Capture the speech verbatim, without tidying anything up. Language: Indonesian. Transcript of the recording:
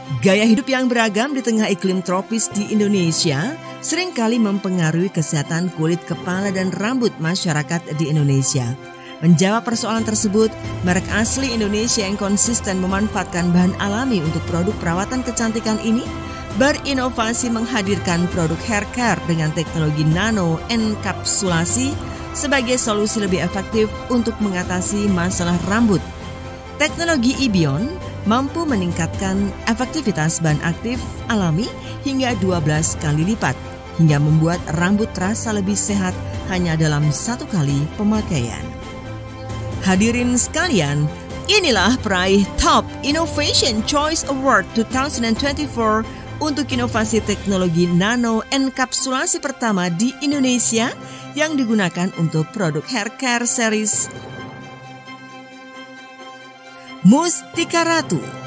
Gaya hidup yang beragam di tengah iklim tropis di Indonesia seringkali mempengaruhi kesehatan kulit kepala dan rambut masyarakat di Indonesia. Menjawab persoalan tersebut, merek asli Indonesia yang konsisten memanfaatkan bahan alami untuk produk perawatan kecantikan ini berinovasi menghadirkan produk hair care dengan teknologi nano enkapsulasi sebagai solusi lebih efektif untuk mengatasi masalah rambut. Teknologi Ibion mampu meningkatkan efektivitas bahan aktif alami hingga dua belas kali lipat, hingga membuat rambut terasa lebih sehat hanya dalam satu kali pemakaian. Hadirin sekalian, inilah peraih Top Innovation Choice Award dua ribu dua puluh empat untuk inovasi teknologi nano enkapsulasi pertama di Indonesia yang digunakan untuk produk hair care series Mustika Ratu.